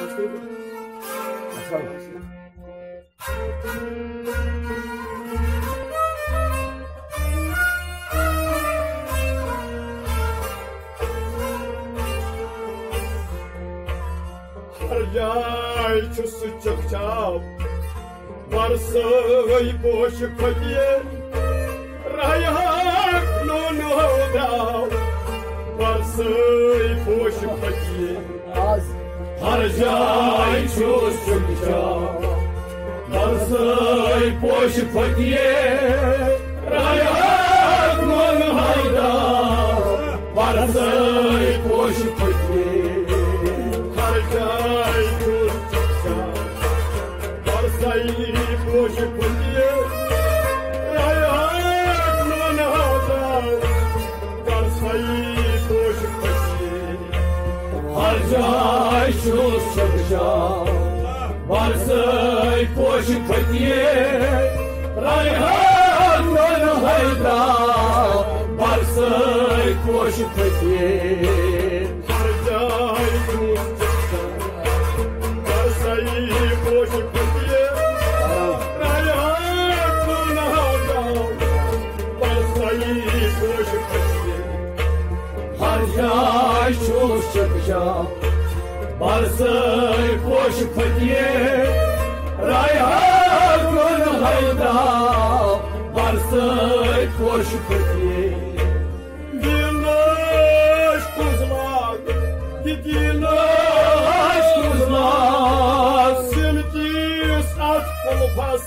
Harjai çu sıcak çap Varsay boş padiye Rayak nono dav Varsay boş padiye Harjai çu sıcak çap Varsay boş padiye Rayak nono dav Varsay boş padiye Varsay boş padiye Rayak nono dav Varsay boş padiye Harjai çu sıcak çap Varsay boş padiye Rayak nono dav Varsay boş padiye Harjai çu Varsay boş padiye Rayak nono dav Varsay boş padiye Harjai çu sıcak çap Varsay boş padiye Rayak nono dav Varsay boş padiye Dinaş kuzmak Dinaş kuzmak Sirkis at kulpas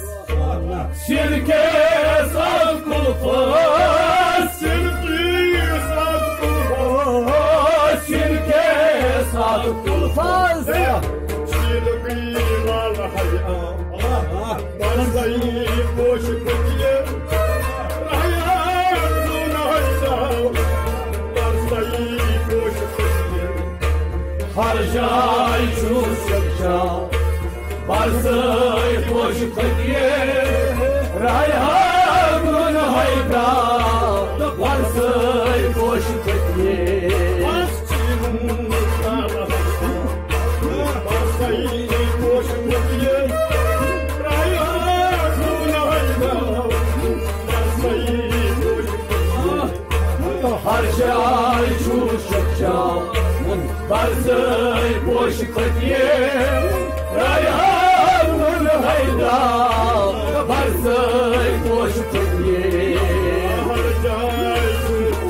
Sirkis at kulpas Sirkis at kulpas Sirkis at kulpas Sirkis al hayat Varsay boş padiye Rayak nono dav Varsay boş padiye Harjai çu sıcak çap Varsay boş padiye Rayak nono dav Varsay boş padiye Varsay boş padiye Rayak nono dav Varsay boş padiye Harjai çu sıcak çap Varsay boş padiye Rayak nono dav Varsay boş padiye Harjai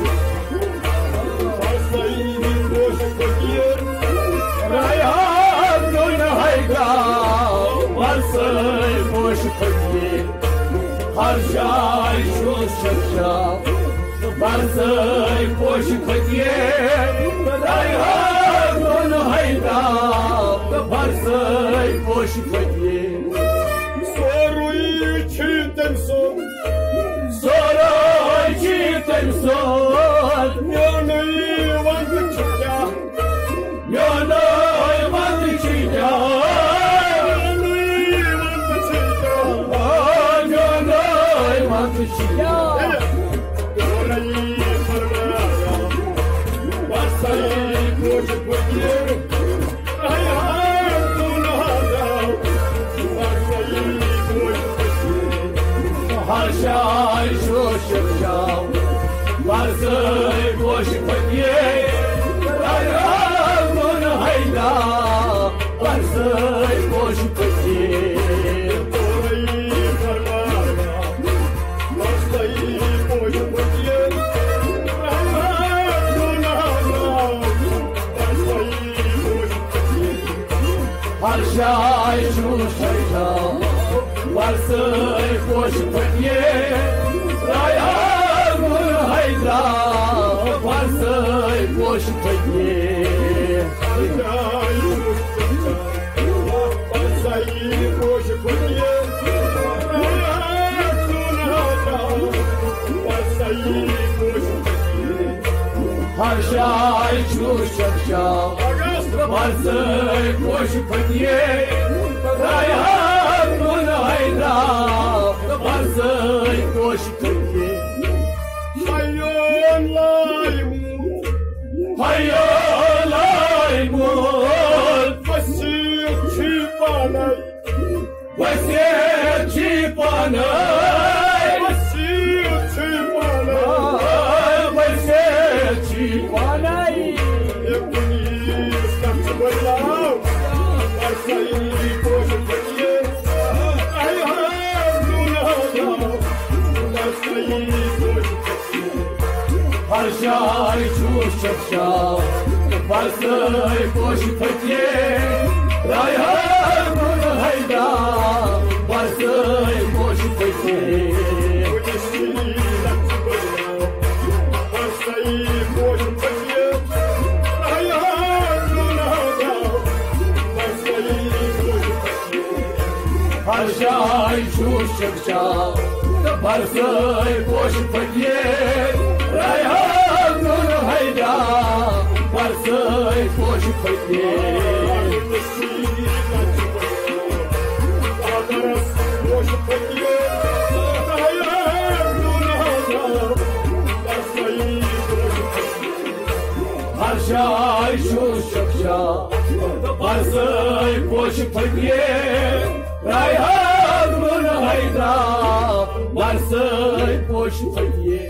Varsay boş padiye Rayak nono dav Varsay boş padiye Harjai çu sıcak çap Varsay boş padiye Rayak nono dav Varsay boş padiye Soruyu çiğdem son Soruyu çiğdem son Yönü vandı çiğdem Yönü vandı çiğdem Yönü vandı çiğdem Yönü vandı çiğdem Orayı parmağına Varsay boş padiye Rayak nono dav Varsay boş padiye Harjai çu sıcak çap Varsay boş padiye Rayak nono dav Varsay boş padiye Orayı parmağına Varsay boş padiye Rayak nono dav Varsay boş padiye Harjai çu sıcak çap Varsay boş padiye Rayak nono dav Varsay boş padiye Harjai çu sıcak çap Varsay boş padiye Rayak nono dav Varsay boş padiye Harjai çu sıcak çap Varsay boş padiye Rayak nono dav Varsay boş padiye Hayolay mut Fasir Васильчи панай, Васильчи панай, Васильчи панай. Harşay çuşakşa, varsay boş fetye, rayhanın hayda, varsay boş fetye. Harşay çuşakşa, varsay boş fetye, rayhanın hayda, varsay boş fetye. Harşay çuşakşa, varsay boş fetye, rayhanın hayda, varsay boş fetye.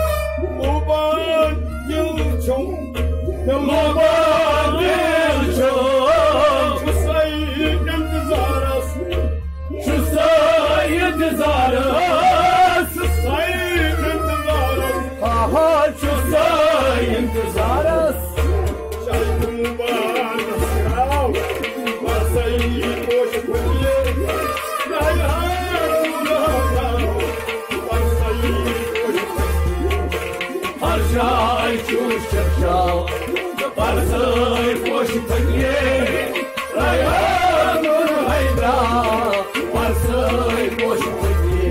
Moban yılçong, Moban yılçong, şu sayı intizaras, şu sayı intizaras, şu sayı intizaras, aha şu sayı intizaras. Şaykuban sırav, varsayı boş fetye, rayhanın hayda, varsayı boş fetye. Harşay çuşakşa, varsay boş fetye, rayhanın hayda, varsay boş fetye.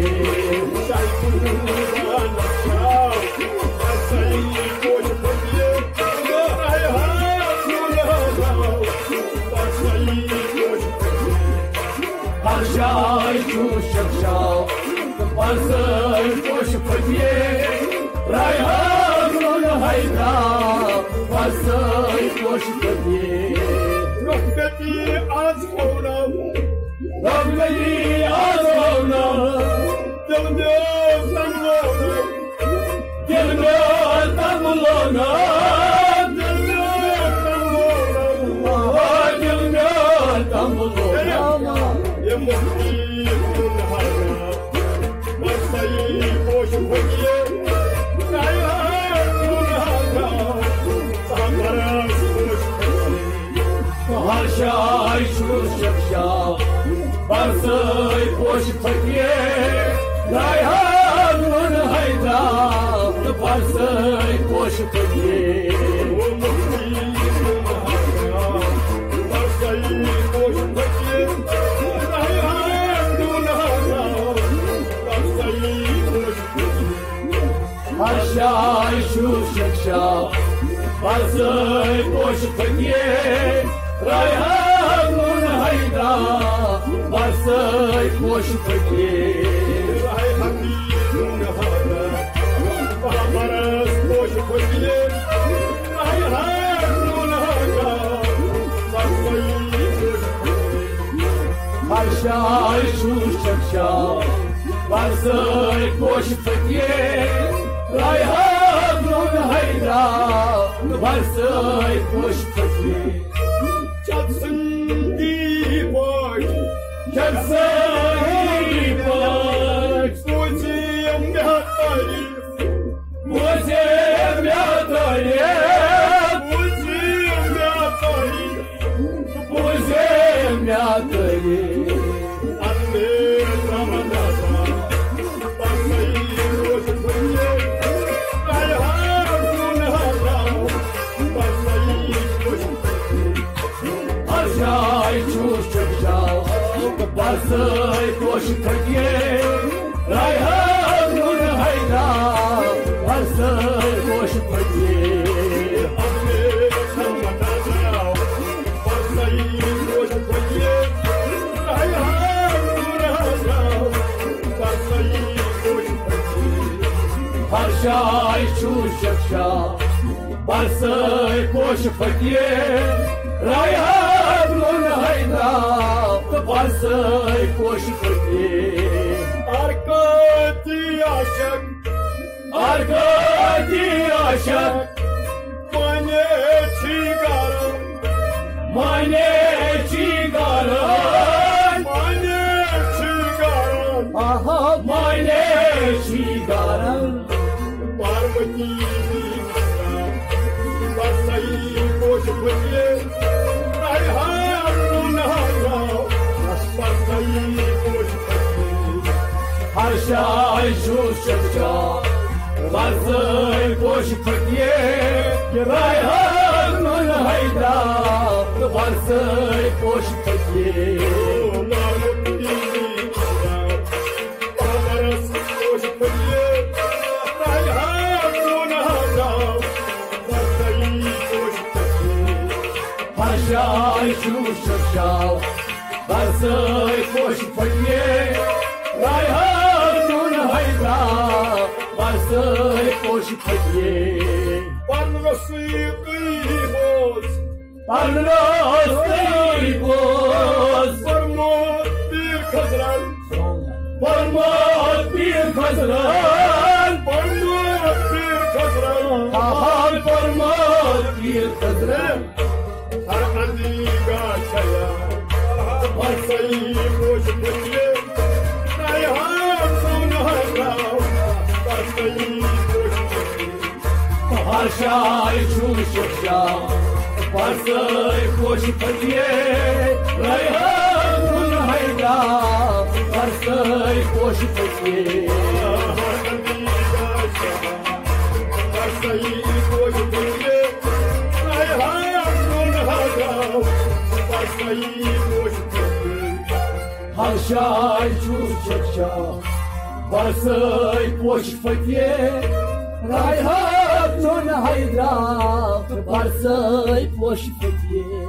Şaykuban sırav, varsayı boş fetye, rayhanın hayda, varsayı boş fetye. Harşay çuşakşa, varsay boş fetye, rayhanın hayda, varsay boş fetye. Rahmeti az olam, Rabbeli azavna, yılmıyorsan olam, gelmeden bulana, yılmıyorsan olam. gelmeden bulana. Ya muhtimun hana, varsayı boş fetye, rayhanın hana, samaras boş fetye. Harşay çuşakşa, varsay boş fetye, rayhanın hayda, varsay boş fetye. O muhtimun hana, varsayı boş fetye, rayhanın hana, varsayı boş fetye. Harşay çuşakşa, varsay boş fetye, rayhanın hayda, varsay boş fetye. Ay hakimun hana, samaras boş fetye, rayhanın hana, varsayı boş fetye. Harşay çuşakşa, varsay boş fetye, rayhanın hayda, varsay boş fetye. Çalsın diboy, Kemsay boş, muzim hatayı, muzim yatayı, muzim hatayı. muzim yatayı. Anne zamanada, varsayı boş fetye, rayhanın hana, varsayı boş fetye. Harşay çuşakşa, varsay boş fetye, rayhanın hayda, varsay boş fetye. Anne zamanada, varsayı boş fetye, rayhanın hana, varsayı boş fetye. Harşay çuşakşa, varsay boş fetye, rayhanın hayda, varsay boş poși fătie. Arkadiaşak, Arkadiaşak, mane çigaram, mane çigaran, mane çigaram, aha mane çigaran. Parvati Vishram, Vasai Poshpatiye, Raihan Naharav, Vasai Poshpatiye. Harșai șușăcea, varzăi poși fătie, Rai hănul haida, varzăi poși fătie. Harșai șușăcea, varzăi poși fătie, Rai hănul haida, varzăi poși fătie. Parnostii boz, Parmot bir kazran, Parmot bir kazran, parmot bir kazran. Ahal parmot bir kazran. Sarkandi gaçaya, Vasai Poshpatiye, Raihan Naharav, Vasai Poshpatiye. Harșai șușăcea, varzăi poși fătie, Rai hănul haida, varzăi poși fătie. Harșai șușăcea, varzăi poși fătie, Rai hănul haida, varzăi poși fătie.